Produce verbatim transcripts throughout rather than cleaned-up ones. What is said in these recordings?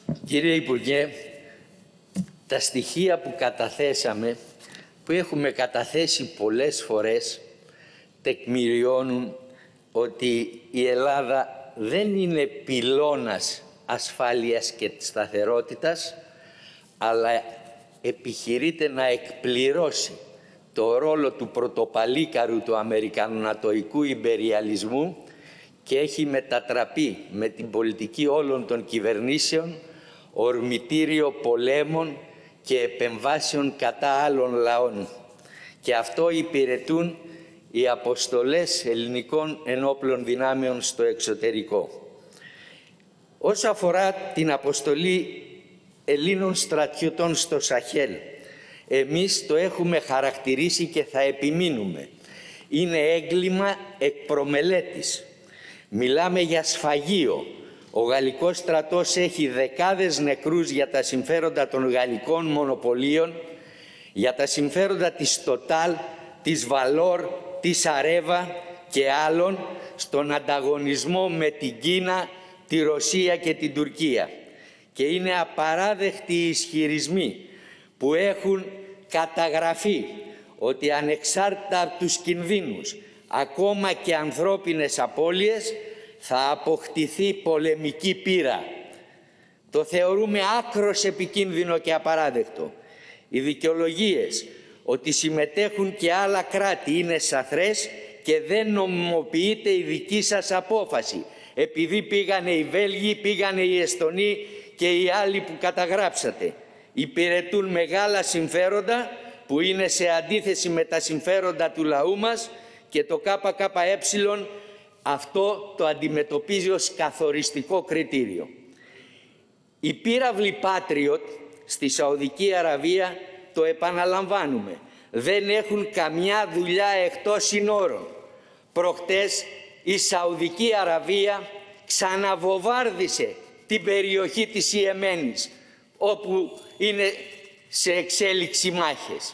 Κύριε Υπουργέ, τα στοιχεία που καταθέσαμε, που έχουμε καταθέσει πολλές φορές, τεκμηριώνουν ότι η Ελλάδα δεν είναι πυλώνας ασφάλειας και σταθερότητας, αλλά επιχειρείται να εκπληρώσει το ρόλο του πρωτοπαλίκαρου του αμερικανονατοϊκού ιμπεριαλισμού και έχει μετατραπεί με την πολιτική όλων των κυβερνήσεων ορμητήριο πολέμων και επεμβάσεων κατά άλλων λαών. Και αυτό υπηρετούν οι αποστολές ελληνικών ενόπλων δυνάμεων στο εξωτερικό. Όσο αφορά την αποστολή Ελλήνων στρατιωτών στο Σαχέλ, εμείς το έχουμε χαρακτηρίσει και θα επιμείνουμε. Είναι έγκλημα εκ προμελέτης. Μιλάμε για σφαγείο. Ο γαλλικός στρατός έχει δεκάδες νεκρούς για τα συμφέροντα των γαλλικών μονοπωλίων, για τα συμφέροντα της Total, της Valor, της Areva και άλλων στον ανταγωνισμό με την Κίνα, τη Ρωσία και την Τουρκία. Και είναι απαράδεκτοι οι ισχυρισμοί που έχουν καταγραφεί ότι ανεξάρτητα από τους κινδύνους, ακόμα και ανθρώπινες απώλειες, θα αποκτηθεί πολεμική πείρα. Το θεωρούμε άκρως επικίνδυνο και απαράδεκτο. Οι δικαιολογίες ότι συμμετέχουν και άλλα κράτη είναι σαθρές και δεν νομιμοποιείται η δική σας απόφαση, επειδή πήγανε οι Βέλγοι, πήγανε οι Εστονοί και οι άλλοι που καταγράψατε. Υπηρετούν μεγάλα συμφέροντα που είναι σε αντίθεση με τα συμφέροντα του λαού μας και το ΚΚΕ αυτό το αντιμετωπίζει ως καθοριστικό κριτήριο. Οι πύραυλοι Patriot στη Σαουδική Αραβία, το επαναλαμβάνουμε, δεν έχουν καμιά δουλειά εκτός συνόρων. Προχτές η Σαουδική Αραβία ξαναβοβάρδισε την περιοχή της Ιεμένης, όπου είναι σε εξέλιξη μάχες.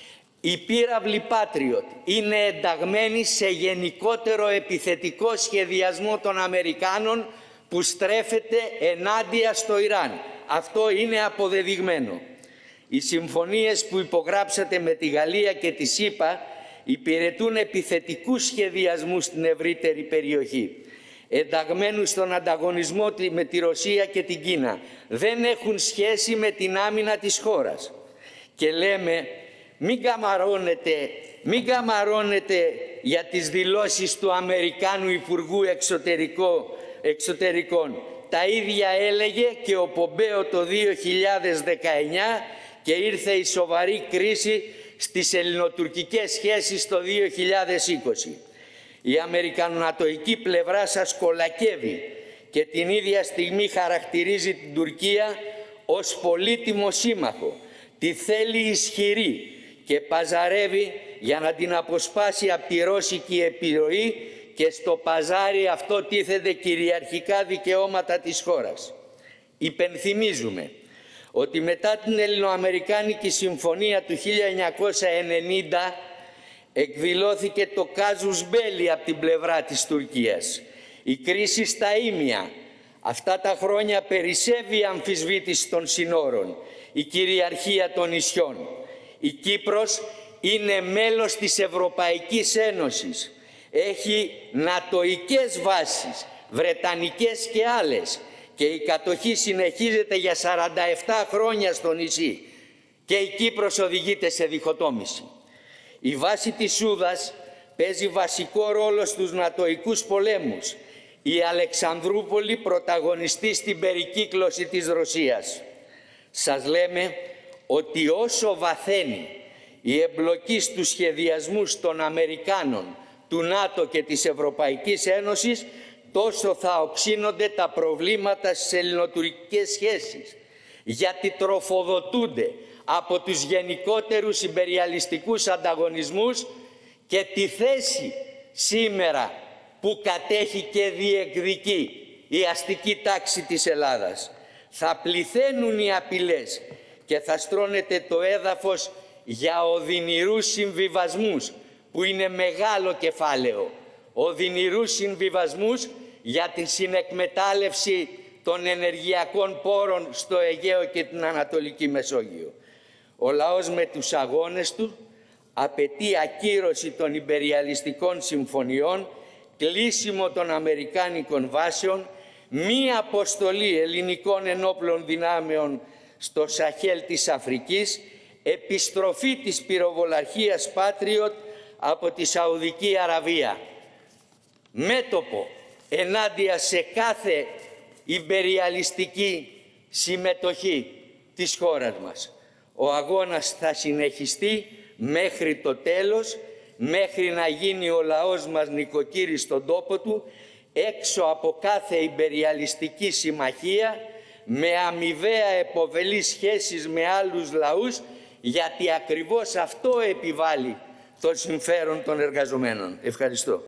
Οι πύραυλοι Patriot είναι ενταγμένοι σε γενικότερο επιθετικό σχεδιασμό των Αμερικάνων που στρέφεται ενάντια στο Ιράν. Αυτό είναι αποδεδειγμένο. Οι συμφωνίες που υπογράψατε με τη Γαλλία και τη ΣΥΠΑ υπηρετούν επιθετικούς σχεδιασμούς στην ευρύτερη περιοχή, ενταγμένους στον ανταγωνισμό με τη Ρωσία και την Κίνα. Δεν έχουν σχέση με την άμυνα της χώρας. Και λέμε, μην καμαρώνετε, μην καμαρώνετε για τις δηλώσεις του Αμερικάνου Υπουργού Εξωτερικό, Εξωτερικών. Τα ίδια έλεγε και ο Πομπέο το δύο χιλιάδες δεκαεννιά και ήρθε η σοβαρή κρίση στις ελληνοτουρκικές σχέσεις το δύο χιλιάδες είκοσι. Η αμερικανονατοϊκή πλευρά σας κολακεύει και την ίδια στιγμή χαρακτηρίζει την Τουρκία ως πολύτιμο σύμμαχο. Τη θέλει ισχυρή και παζαρεύει για να την αποσπάσει από τη ρώσικη επιρροή και στο παζάρι αυτό τίθενται κυριαρχικά δικαιώματα της χώρας. Υπενθυμίζουμε ότι μετά την Ελληνοαμερικάνικη Συμφωνία του χίλια εννιακόσια ενενήντα εκδηλώθηκε το κάζους μπέλι από την πλευρά της Τουρκίας. Η κρίση στα Ήμια. Αυτά τα χρόνια περισσεύει η αμφισβήτηση των συνόρων, η κυριαρχία των νησιών. Η Κύπρος είναι μέλος της Ευρωπαϊκής Ένωσης. Έχει νατοικές βάσεις, βρετανικές και άλλες. Και η κατοχή συνεχίζεται για σαράντα επτά χρόνια στο νησί. Και η Κύπρος οδηγείται σε διχοτόμηση. Η βάση της Σούδας παίζει βασικό ρόλο στους νατοικούς πολέμους. Η Αλεξανδρούπολη πρωταγωνιστεί στην περικύκλωση της Ρωσίας. Σας λέμε ότι όσο βαθαίνει η εμπλοκή στους σχεδιασμούς των Αμερικάνων, του ΝΑΤΟ και της Ευρωπαϊκής Ένωσης, τόσο θα οξύνονται τα προβλήματα στις ελληνοτουρκικές σχέσεις, γιατί τροφοδοτούνται από τους γενικότερους ιμπεριαλιστικούς ανταγωνισμούς και τη θέση σήμερα που κατέχει και διεκδικεί η αστική τάξη της Ελλάδας. Θα πληθαίνουν οι απειλές και θα στρώνεται το έδαφος για οδυνηρούς συμβιβασμούς, που είναι μεγάλο κεφάλαιο. Οδυνηρούς συμβιβασμούς για τη συνεκμετάλλευση των ενεργειακών πόρων στο Αιγαίο και την Ανατολική Μεσόγειο. Ο λαός με τους αγώνες του απαιτεί ακύρωση των ιμπεριαλιστικών συμφωνιών, κλείσιμο των αμερικάνικων βάσεων, μη αποστολή ελληνικών ενόπλων δυνάμεων στο Σαχέλ της Αφρικής, επιστροφή της πυροβολαρχίας Patriot από τη Σαουδική Αραβία. Μέτωπο ενάντια σε κάθε ιμπεριαλιστική συμμετοχή της χώρας μας. Ο αγώνας θα συνεχιστεί μέχρι το τέλος, μέχρι να γίνει ο λαός μας νοικοκύρης στον τόπο του, έξω από κάθε ιμπεριαλιστική συμμαχία, με αμοιβαία επωφελείς σχέσεις με άλλους λαούς, γιατί ακριβώς αυτό επιβάλλει το συμφέρον των εργαζομένων. Ευχαριστώ.